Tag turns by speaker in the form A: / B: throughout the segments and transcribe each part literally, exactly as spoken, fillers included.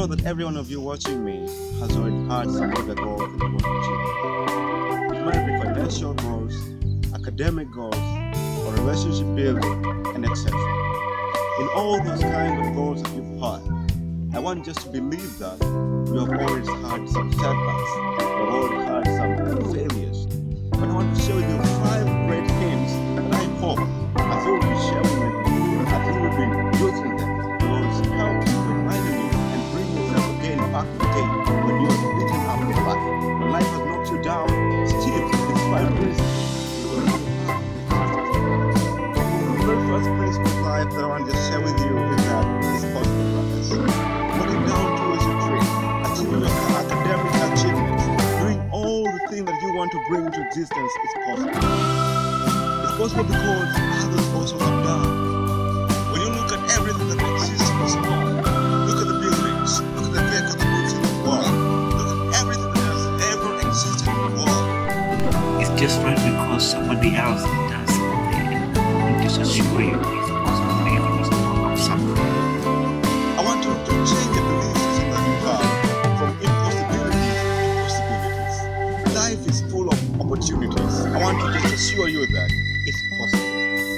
A: know that every one of you watching me has already had some of the goals that you want to achieve. It might be financial goals, academic goals, or relationship building, and et cetera. In all those kinds of goals that you've had, I want just to believe that you have already had some setbacks, you have already had some failures. But I want to share with you five great hints that I hope, as you will be sharing with me, as you will be using them, will help you, remind you, and bring yourself again back to the game when you are beating up your life. When life has knocked you down, still, it's five reasons. The very first principle of life that I want to just share with you is that it's possible, brothers. What it down to is your dream, achieving your academic achievements, doing all the things that you want to bring into existence is possible. It's possible because others also have done. When you look at everything that exists in this world, look at the buildings, look at the vehicles that moves in the world, look at everything that has ever existed in the world.
B: It's just right because somebody else does something and just assure you it's possible for you to overcome something.
A: I want you to change the belief system that you have from impossibilities to possibilities. Life is full of opportunities. I want to just assure you that it's possible.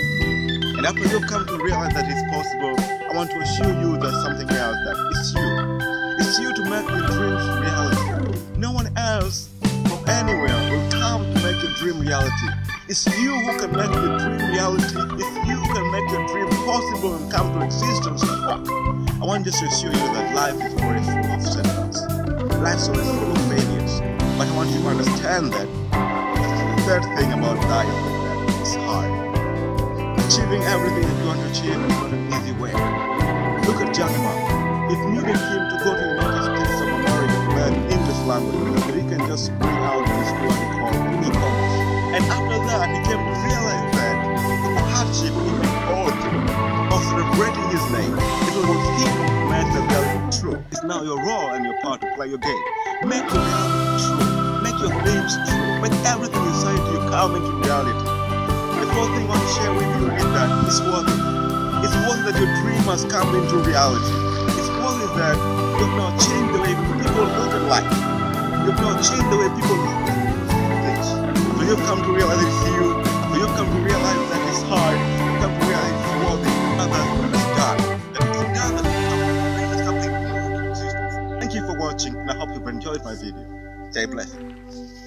A: And after you come to realize that it's possible, I want to assure you that something else, that it's you. It's you to make your dreams reality. No one else from anywhere will come to make your dream reality. It's you who can make your dream reality. It's you who can make your dream possible and come to existence and work. I want just to assure you that life is always full of setbacks. Life's always full of failures. But I want you to understand that the third thing about life is that it's hard. Achieving everything that you want to achieve is not an easy way. Look at Jack Ma. It needed him to go to the United States of America to learn English language so that he can just bring out this what he calls e-commerce. And after that, he came to realize that the hardship in equality of celebrating his name, it was him who made the reality true. It's now your role and your part to play your game. Make your reality true. Make your dreams true. Make everything inside you come into reality. The fourth thing I want to share with you is that it's worth it. It's worth it that your dream has come into reality. It's worth it that you've now changed the way people look at life. You've now changed the way people look at things. So you've come to realize it's you. So you've come to realize that it's hard. You've come to realize it's worth it. Others understand that it's done that you come to bring something new into existence. Thank you for watching, and I hope you've enjoyed my video. Stay blessed.